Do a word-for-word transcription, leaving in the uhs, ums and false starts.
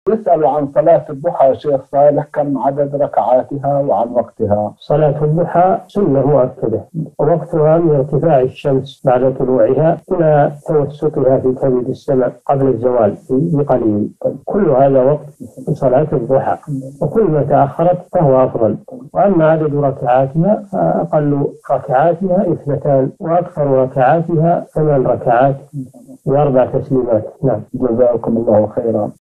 يسأل عن صلاة الضحى يا شيخ صالح، كم عدد ركعاتها وعن وقتها؟ صلاة الضحى سنة مؤكدة، ووقتها من ارتفاع الشمس بعد طلوعها إلى توسطها في كبد السماء قبل الزوال بقليل. كل هذا وقت صلاة الضحى، وكل ما تأخرت فهو أفضل. وأما عدد ركعاتها فأقل ركعاتها اثنتان، وأكثر ركعاتها ثمان ركعات وأربع تسليمات. نعم. جزاكم الله خيرا.